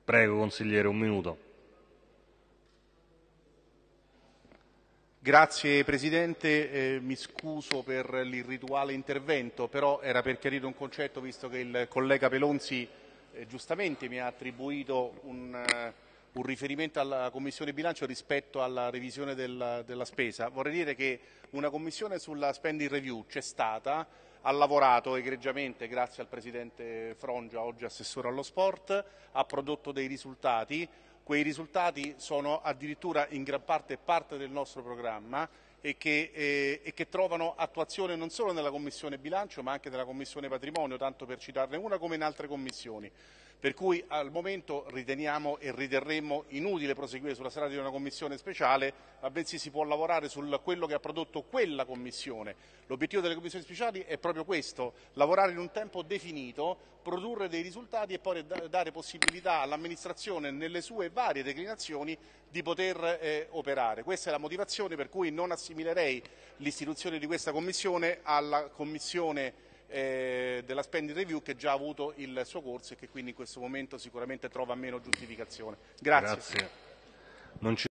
Prego, consigliere, un minuto. Grazie Presidente, mi scuso per l'irrituale intervento, però era per chiarire un concetto, visto che il collega Pelonzi giustamente mi ha attribuito un riferimento alla Commissione Bilancio rispetto alla revisione della spesa. Vorrei dire che una commissione sulla spending review c'è stata, ha lavorato egregiamente grazie al Presidente Frongia, oggi Assessore allo Sport, ha prodotto dei risultati. Quei risultati sono addirittura in gran parte del nostro programma e che trovano attuazione non solo nella Commissione Bilancio ma anche nella Commissione Patrimonio, tanto per citarne una, come in altre commissioni. Per cui al momento riteniamo e riterremmo inutile proseguire sulla strada di una commissione speciale, ma bensì si può lavorare su quello che ha prodotto quella commissione. L'obiettivo delle commissioni speciali è proprio questo: lavorare in un tempo definito, produrre dei risultati e poi dare possibilità all'amministrazione nelle sue varie declinazioni di poter operare. Questa è la motivazione per cui non assimilerei l'istituzione di questa commissione alla commissione della spending review, che già ha avuto il suo corso e che quindi in questo momento sicuramente trova meno giustificazione. Grazie. Non ci